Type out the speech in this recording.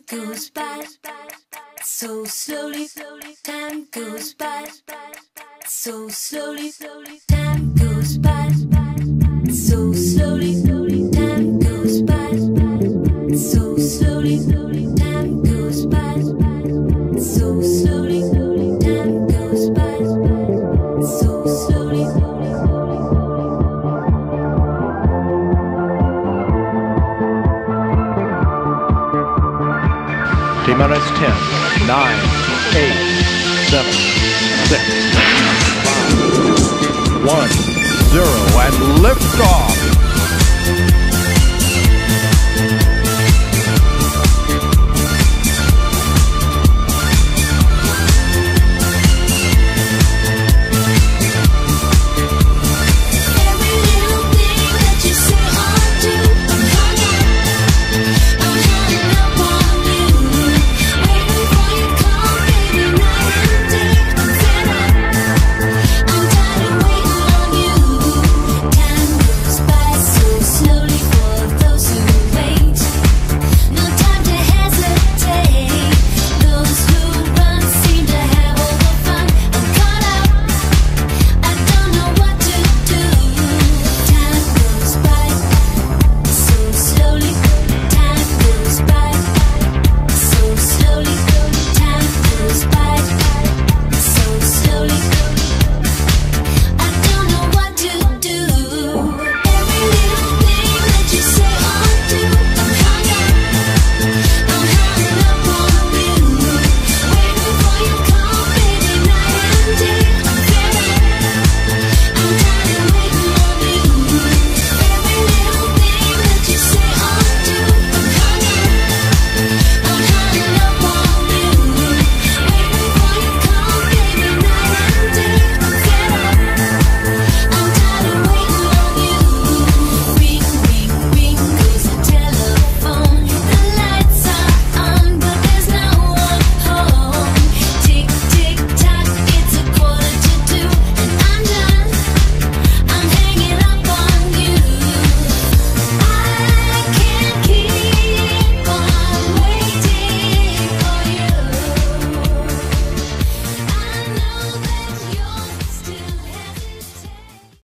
goes by so slowly. Time goes by so slowly. Time goes by so slowly. Time goes by so slowly. Time goes by so slowly. Time goes by so slowly. T-minus 10, 9, 8, 7, 6, 5, 1, 0, and lift off!